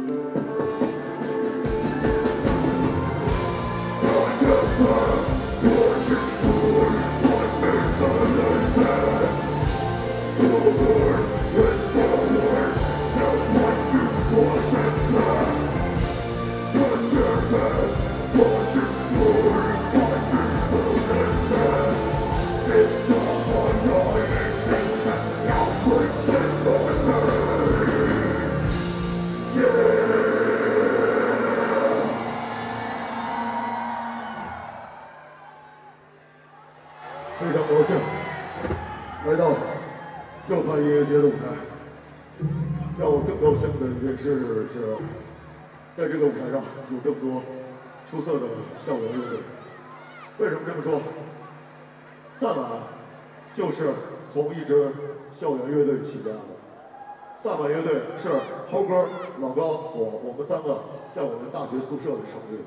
非常高兴来到右派音乐节的舞台。让我更高兴的一件事是，在这个舞台上有这么多出色的校园乐队。为什么这么说？萨满就是从一支校园乐队起家的。萨满乐队是涛哥、老高、我们三个在我们大学宿舍里成立的。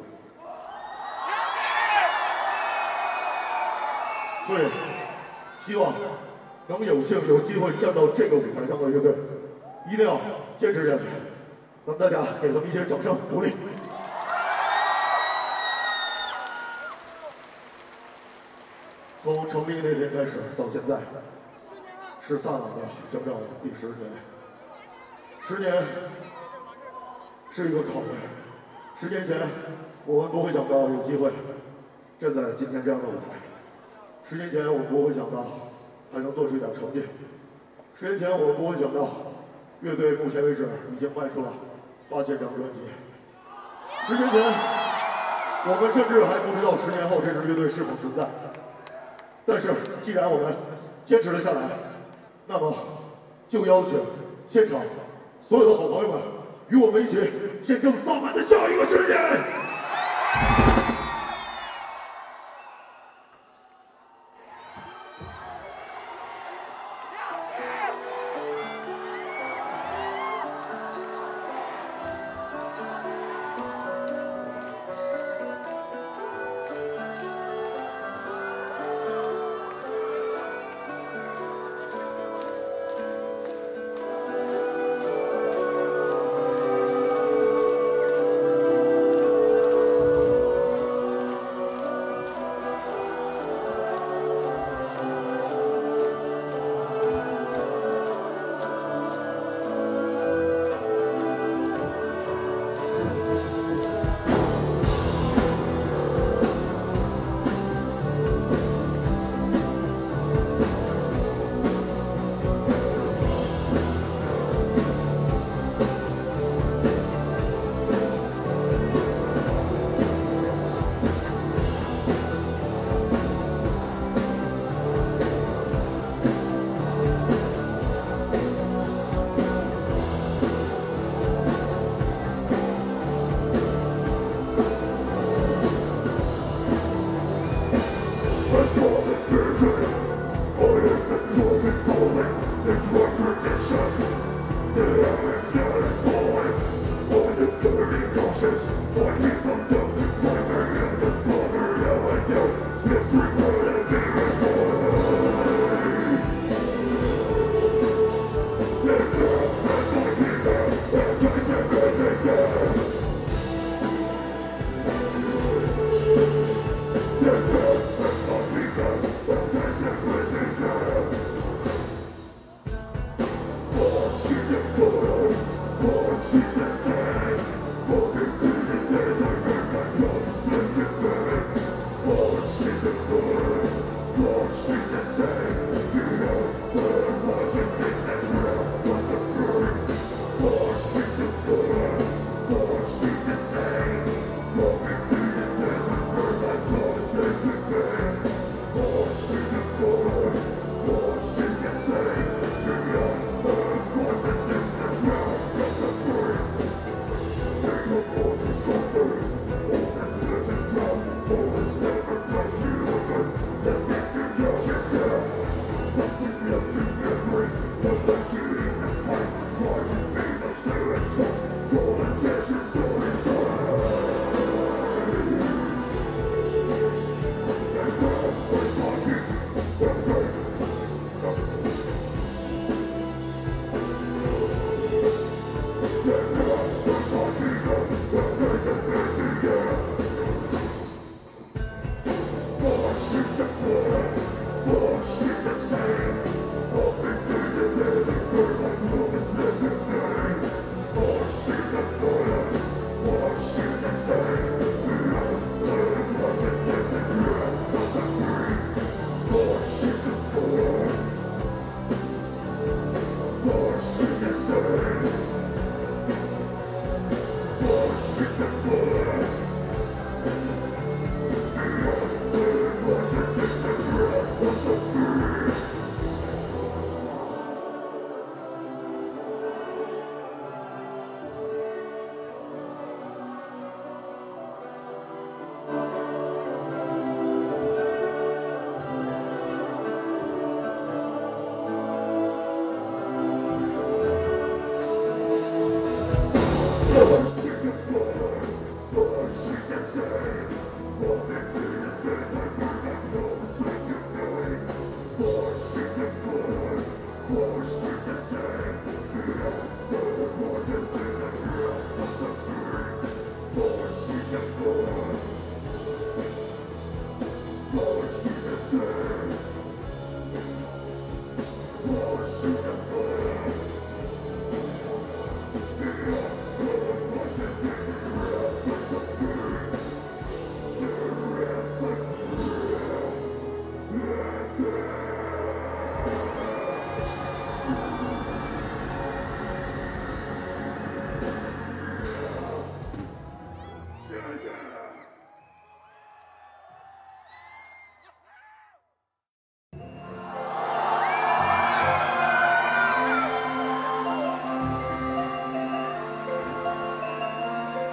所以，希望能有幸有机会站到这个舞台上的乐队，一定要坚持下去。咱们大家给他们一些掌声鼓励。从成立那天开始到现在，是萨满的整整第10年。10年是一个考验。10年前，我们不会想到有机会站在今天这样的舞台。10年前，我们不会想到还能做出一点成绩。10年前，我们不会想到乐队目前为止已经卖出了8000张专辑。10年前，我们甚至还不知道10年后这支乐队是否存在。但是，既然我们坚持了下来，那么就邀请现场所有的好朋友们与我们一起见证萨满的下一个10年。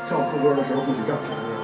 唱副歌的时候不许占便宜。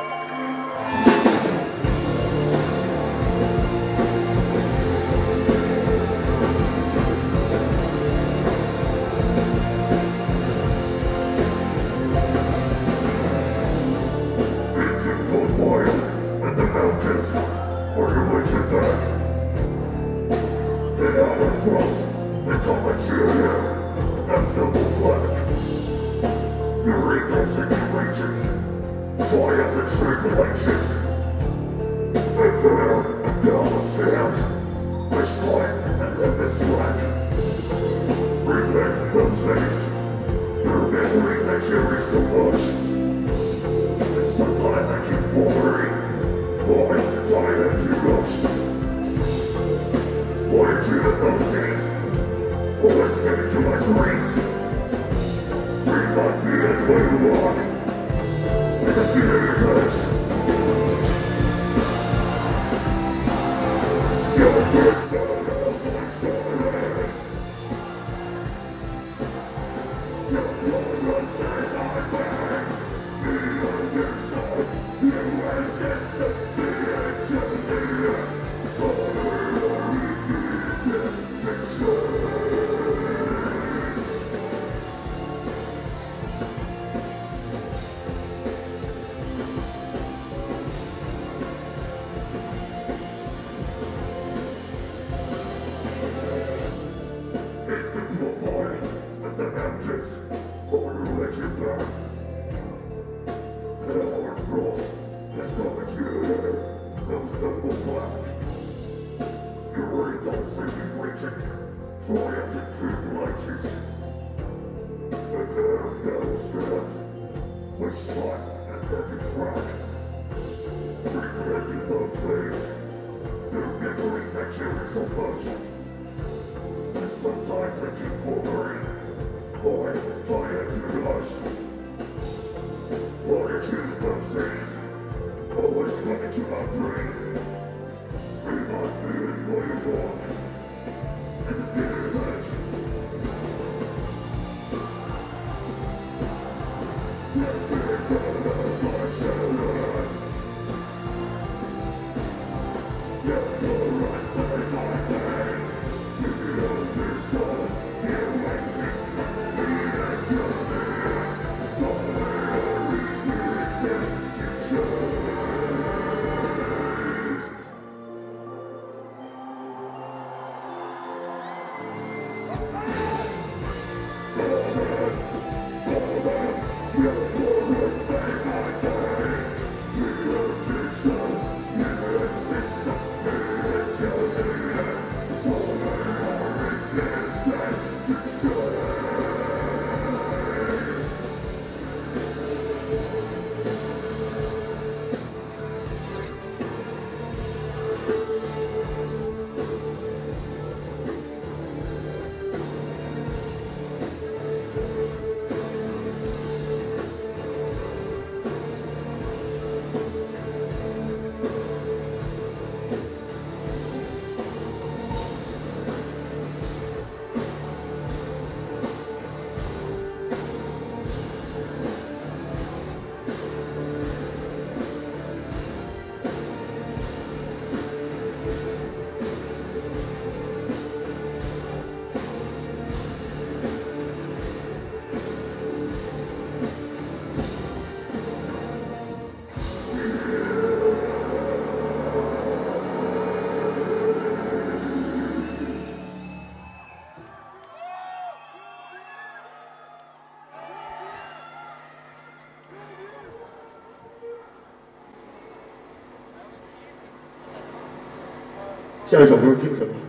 下一首歌听什么？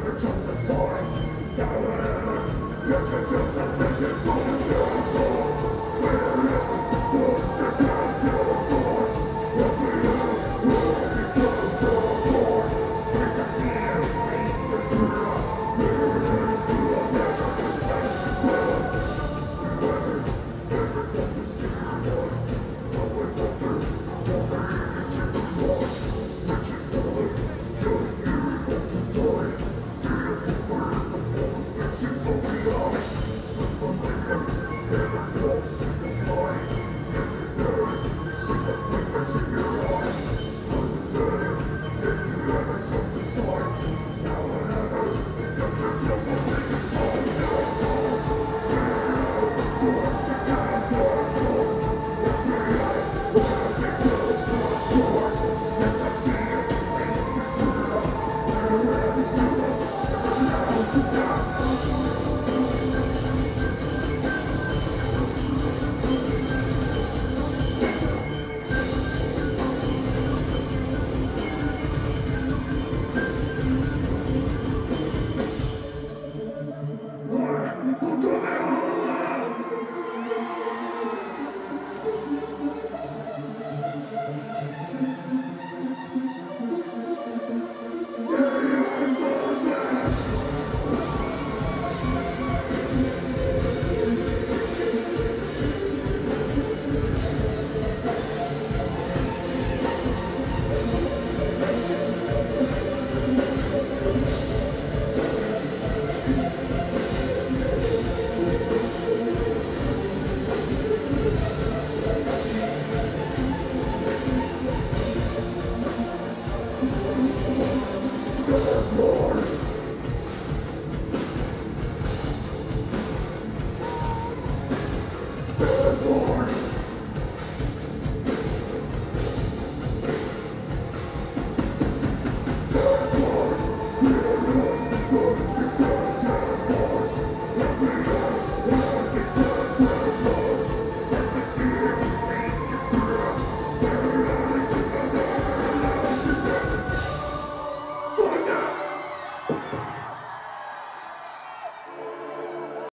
着冲着 sword，要人，热血就